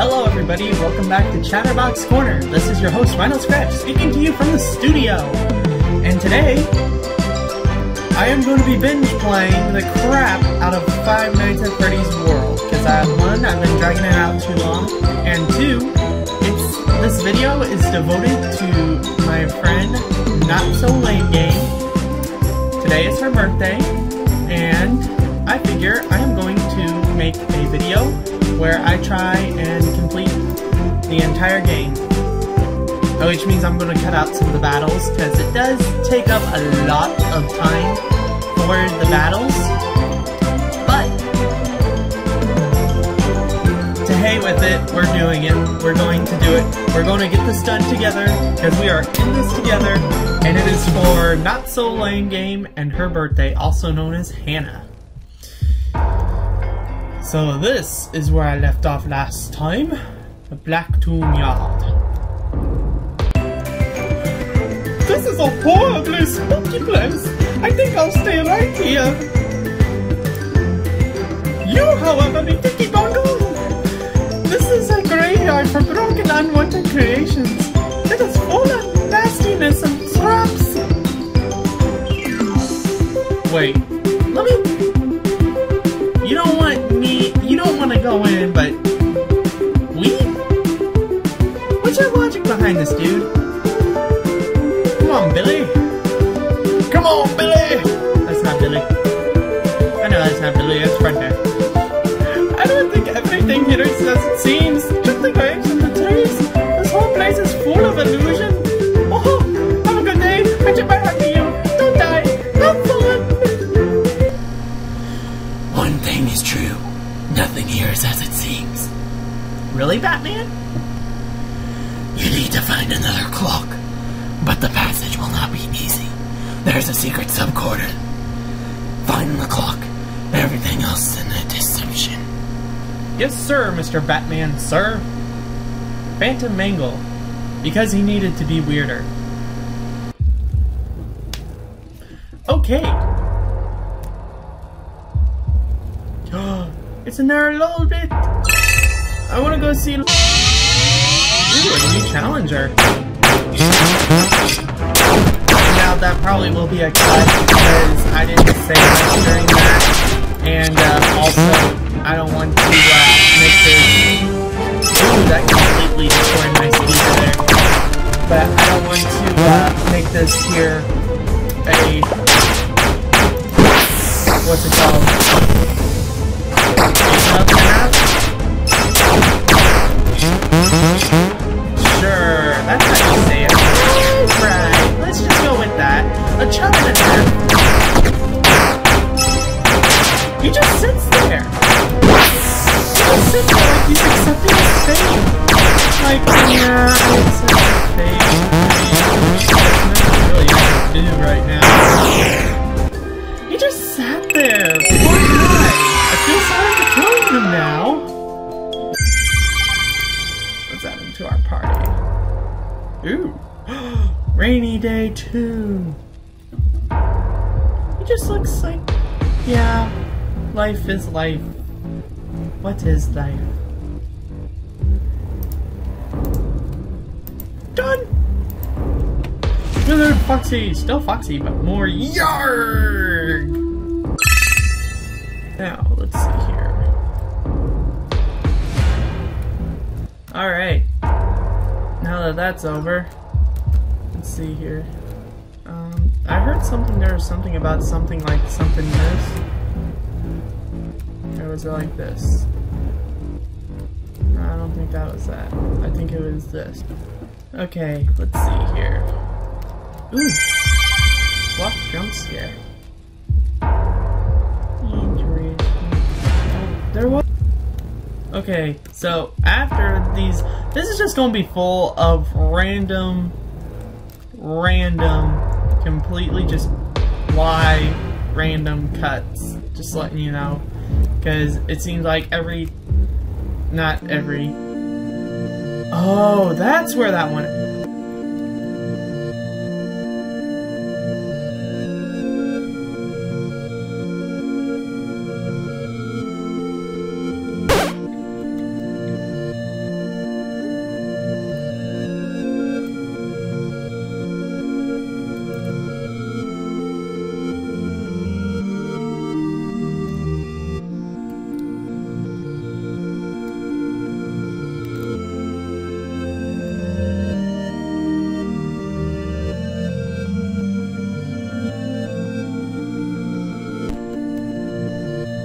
Hello everybody, welcome back to Chatterbox Corner. This is your host, Rhino Scratch, speaking to you from the studio. And today, I am going to be binge playing the crap out of Five Nights at Freddy's World. Because one, I've been dragging it out too long, and two, this video is devoted to my friend notsolamegame. Today is her birthday, and I figure I am going to make a video where I try and complete the entire game. Which means I'm going to cut out some of the battles, because it does take up a lot of time for the battles. But, to hey with it, we're doing it. We're going to do it. We're going to get this done together, because we are in this together, and it is for notsolamegame and her birthday, also known as Hannah. So this is where I left off last time, the Black Tomb Yard. This is a horribly spooky place. I think I'll stay right here. You, however, need to keep on going. This is a graveyard for broken, unwanted creations. It is full of nastiness and scraps. Wait, let me... You don't want to go in, but... We? What's your logic behind this, dude? Come on, Billy. Come on, Billy! That's not Billy. I know that's not Billy, that's Fred there. I don't think everything here is as it seems. Just the graves and the trees. This whole place is full of illusion. Oh, have a good day. I tip my hat to you. Don't die. Have fun. One thing is true. Nothing here is as it seems. Really, Batman? You need to find another clock. But the passage will not be easy. There's a secret subquarter. Find the clock. Everything else is a deception. Yes, sir, Mr. Batman, sir. Phantom Mangle. Because he needed to be weirder. Okay. It's in there a little bit. I want to go see... Ooh, a new challenger. Now that probably will be a cut because I didn't say much during that, and also I don't want to make this. Ooh, that completely destroyed my speaker there. But I don't want to make this here a what's it called? Sure, that's how you say it. Right, let's just go with that. A chub and a half. He just sits there. He just sits there like he's accepting his fate. Like, yeah, I accept fate. That's really hard to do right now. He just sat there. Poor guy. I feel sorry for killing him now. Let's add him to our party. Ooh. Rainy Day 2. He just looks like... Yeah. Life is life. What is life? Done! Withered Foxy. Still Foxy, but more yarg! Now, let's see here. Alright. Now that that's over, let's see here. I heard something, there was something about something like something this. Or was it like this? No, I don't think that was that. I think it was this. Okay, let's see here. Ooh! What jump scare? Interesting. Oh, there was. Okay, so after these, this is just gonna be full of random, completely just random cuts. Just letting you know, because it seems like not every. Oh, that's where that one.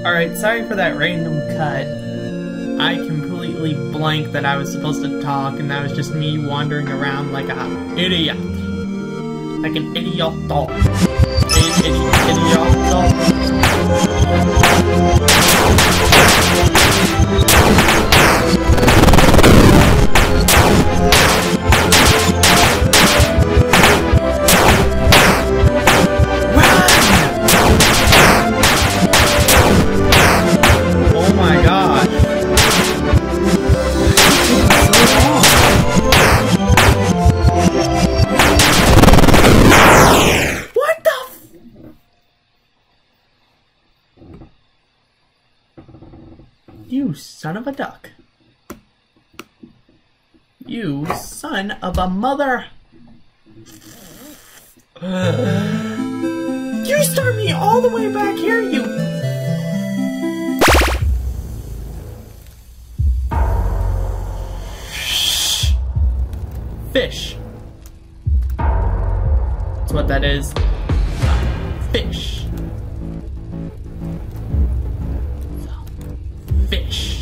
Alright, sorry for that random cut. I completely blanked that I was supposed to talk, and that was just me wandering around like an idiot. Like an idiot dog. Idiot dog. You son of a duck. You son of a mother. You start me all the way back here, you. Fish. That's what that is. Fish. Fish.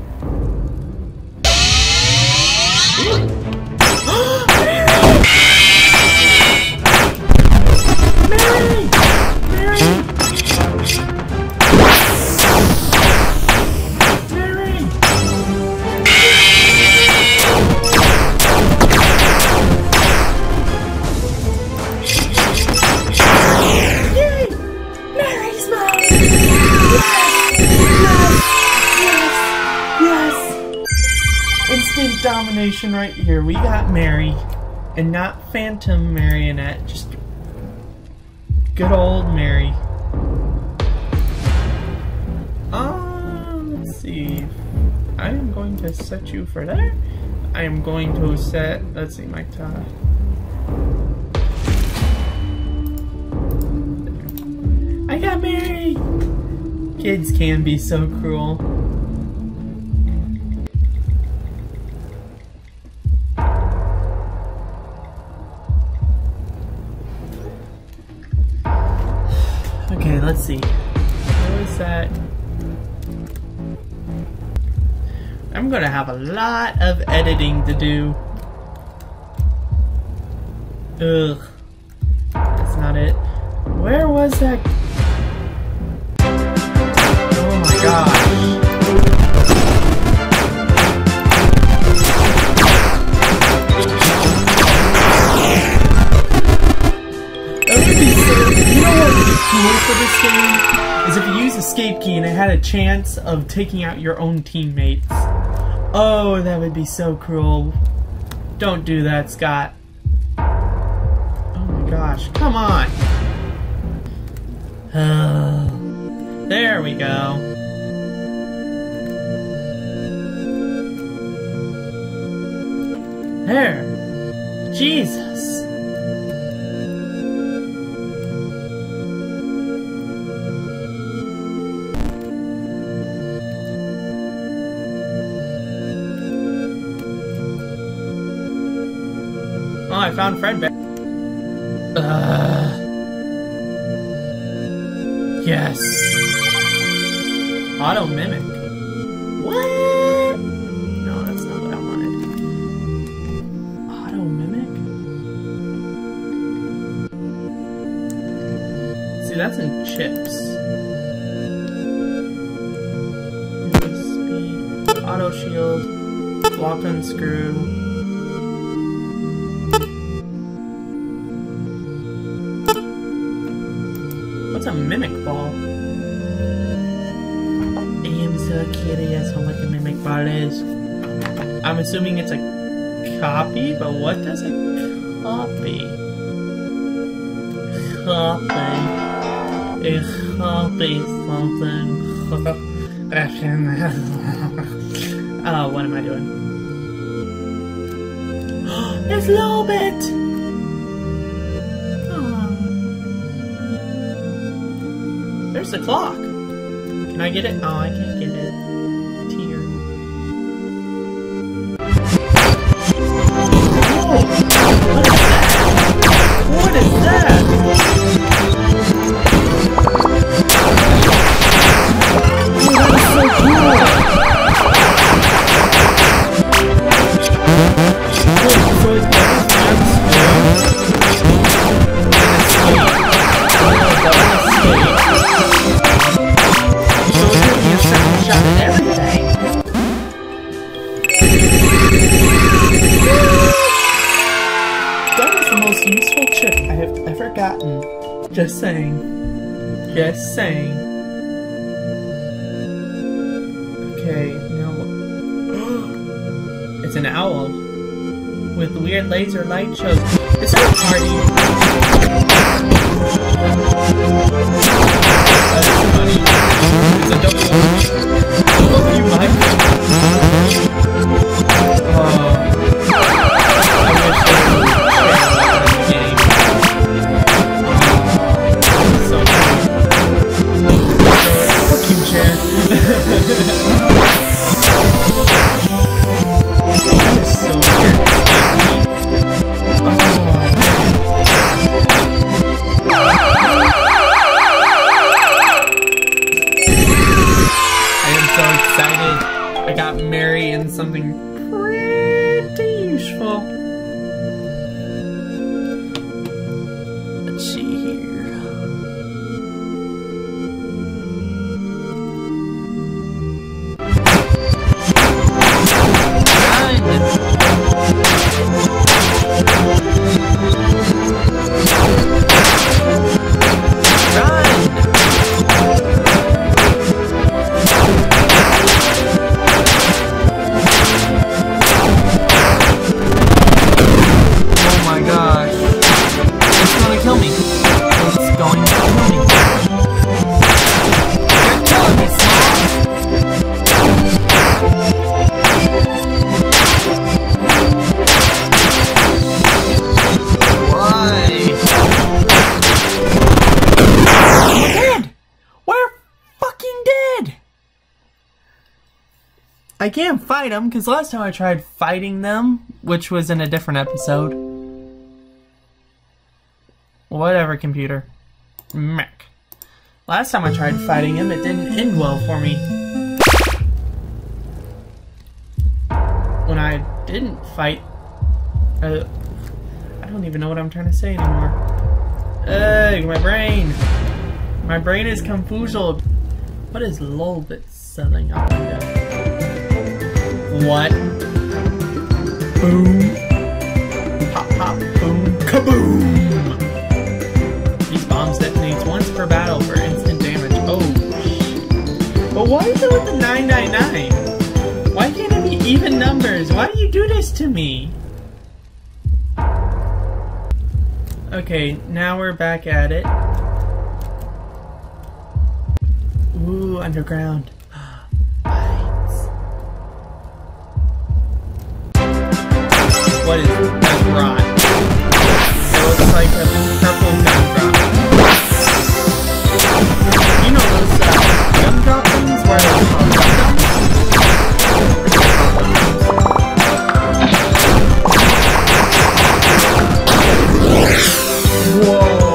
Domination right here. We got Mary, and not Phantom Marionette, just good old Mary. Let's see. I am going to set you for that. I am going to set, let's see, my tie. I got Mary! Kids can be so cruel. Okay, let's see. What was that? I'm gonna have a lot of editing to do. Ugh. That's not it. Where was that? Oh my gosh. You know what would be cool for this game? Is if you use escape key and it had a chance of taking out your own teammates. Oh, that would be so cruel. Don't do that, Scott. Oh my gosh, come on! There we go. There! Jesus! Oh, I found Fred back. Yes. Auto mimic. What? No, that's not what I wanted. Auto mimic? See, that's in chips. Speed. Auto shield. Block unscrew. What's a mimic ball? I am so curious on what the mimic ball is. I'm assuming it's a copy, but what does a copy? Copy. A copy something. Oh, what am I doing? It's Lobit! There's the clock. Can I get it? Oh, I can't get it. Tier. Oh! What is that? What is that? Just saying. Just saying. Okay, now... It's an owl. With weird laser light shows. It's not a party. That's funny. It's a double one. You might. I wish there was a game. So fuck you, chair. That is so weird. I got Mary in something pretty useful. Let's see here. I can't fight them, because last time I tried fighting them, which was in a different episode. Whatever, computer. Mech. Last time I tried fighting him, it didn't end well for me. When I didn't fight... I don't even know what I'm trying to say anymore. Ugh, my brain! My brain is confuso. What is Lolbit selling out window? What? Boom. Pop, pop, boom, kaboom! These bombs detonate once per battle for instant damage. Oh, shit. But why is it with the 999? Why can't it be even numbers? Why do you do this to me? Okay, now we're back at it. Ooh, underground. What is that rot? It looks like a purple gumdrop. You know those gumdrop things where they're called Whoa!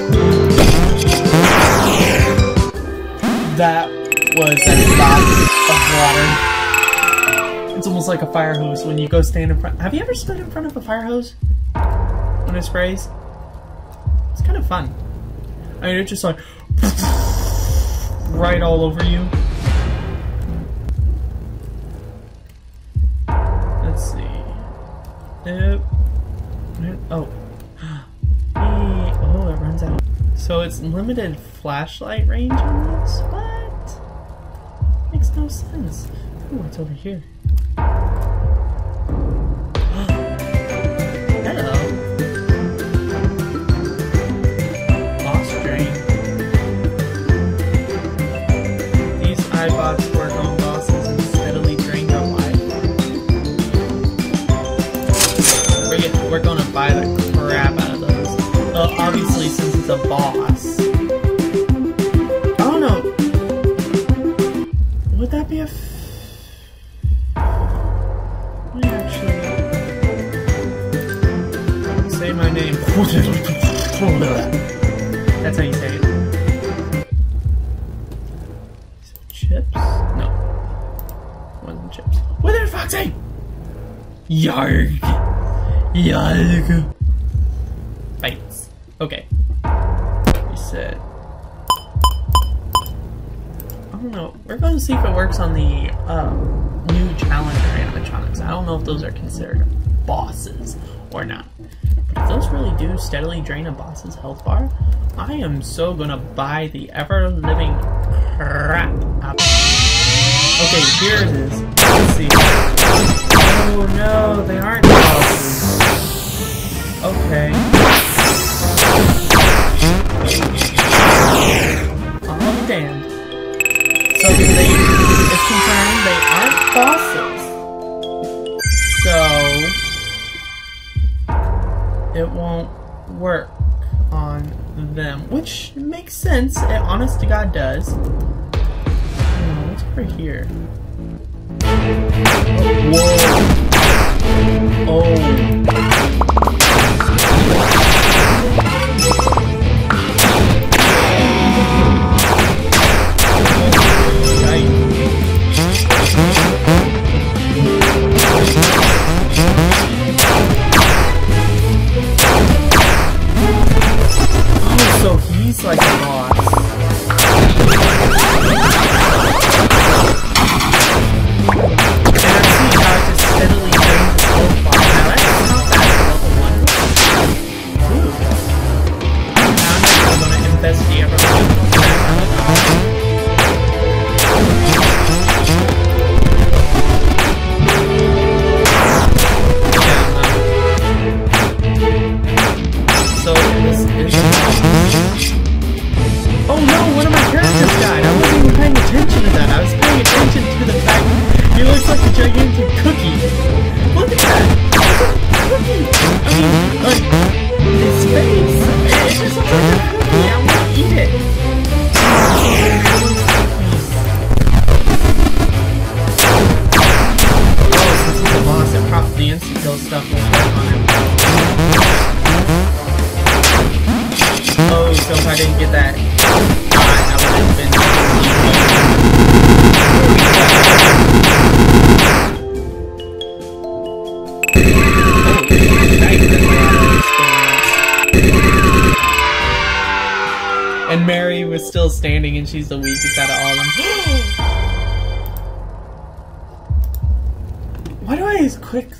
That was a lot of water. It's almost like a fire hose when you go stand in front. Have you ever stood in front of a fire hose when it sprays? It's kind of fun. I mean, it's just like right all over you. Let's see. Oh. Oh, it runs out. So it's limited flashlight range on this? What? Makes no sense. Ooh, what's over here? Hello. Boss drain. These iBots work on bosses and steadily drain their life. We're gonna buy the crap out of those. Obviously, since it's a boss. I don't know. Would that be a... Say my name. That's how you say it. Chips? No. It wasn't chips. Wither Foxy! Yarg! Yarg! Fights. Okay. Reset. I don't know. We're going to see if it works on the new challenger animatronics. I don't know if those are considered bosses or not. But if those really do steadily drain a boss's health bar, I am so gonna buy the ever-living crap out. Okay, here it is. Let's see. Oh no, they aren't bosses. Okay. Oh damn. So the thing is concerned, they aren't bosses. So it won't work on them, which makes sense. It honest to God does. What's over here? Whoa! Oh! So he's like a boss. And I see how it just steadily brings his whole body. Now that's not bad for level 1. Ooh. Now I'm gonna investigate everything. So this is... Oh no, one of my characters died. I wasn't even paying attention to that. I was paying attention to the fact that he looks like a gigantic cookie. Look at that. It's a cookie. I mean, like, his face. It just looks like a cookie. I want to eat it. Oh, since he's a boss, it probably the insta-kill stuff will work on him. Oh, so if I didn't get that, I would have been... And Mary was still standing and she's the weakest out of all of them. Why do I always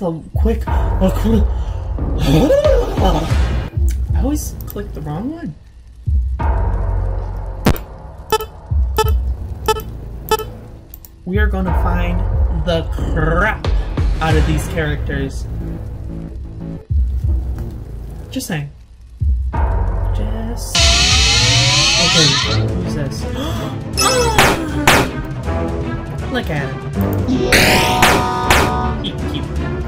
I always click the wrong one. We are gonna find the crap out of these characters. Just saying. Just... Okay, who's this? Look at him. Cute.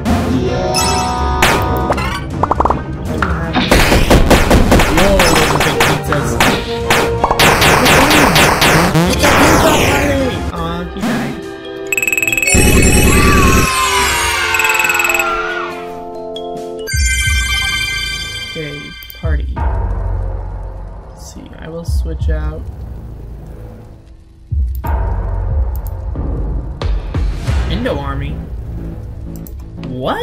Whoa, those are big pizzas. Aw, he died. Okay, party. Let's see, I will switch out. Indo Army. What?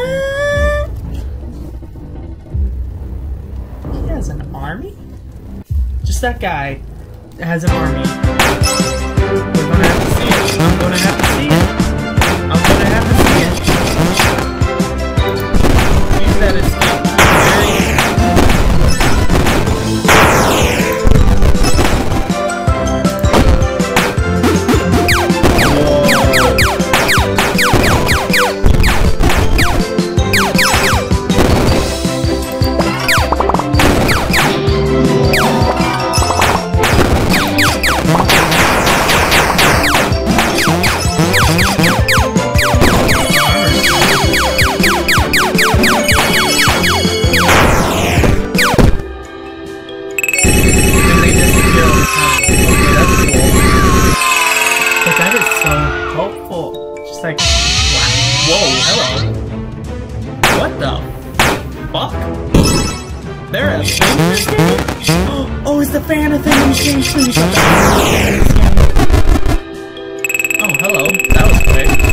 He has an army? Just that guy has an army. We're gonna have to see it. I'm gonna have to see it. I'm gonna have to see it. Use that escape. Like, whoa, hello. What the fuck? They're a thing in this game? Oh, it's the fan of thing in this game too. Oh, hello. That was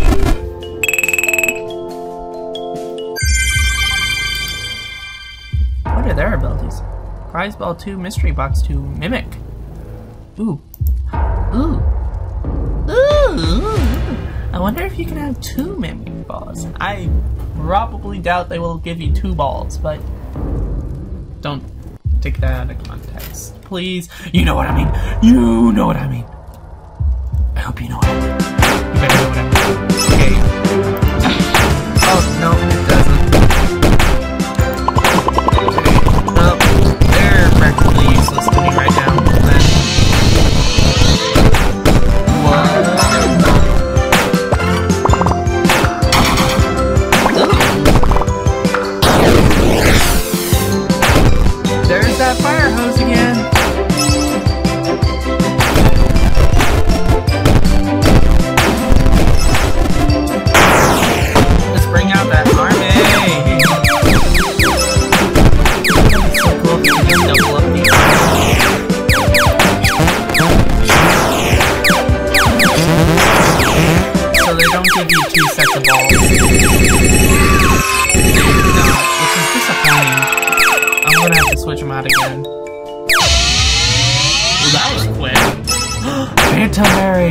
quick. What are their abilities? Prize Ball 2, Mystery Box 2, Mimic. Ooh. Ooh. Ooh. I wonder if you can have 2 Mimic balls. I probably doubt they will give you 2 balls, but don't take that out of context. Please. You know what I mean. You know what I mean. I hope you know what I mean. You better know what I mean. Okay. Oh, no, it doesn't. Well, they're practically useless to me right now. Then. What? There's that fire hose again. Let's bring out that army. It's so cool if you can just double up these. So they don't give you 2 sets of balls. No, which is disappointing. I'm gonna have to switch them out again. Well, that was quick. Phantom Mary!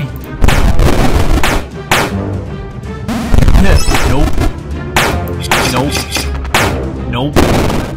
Nope. Nope. Nope.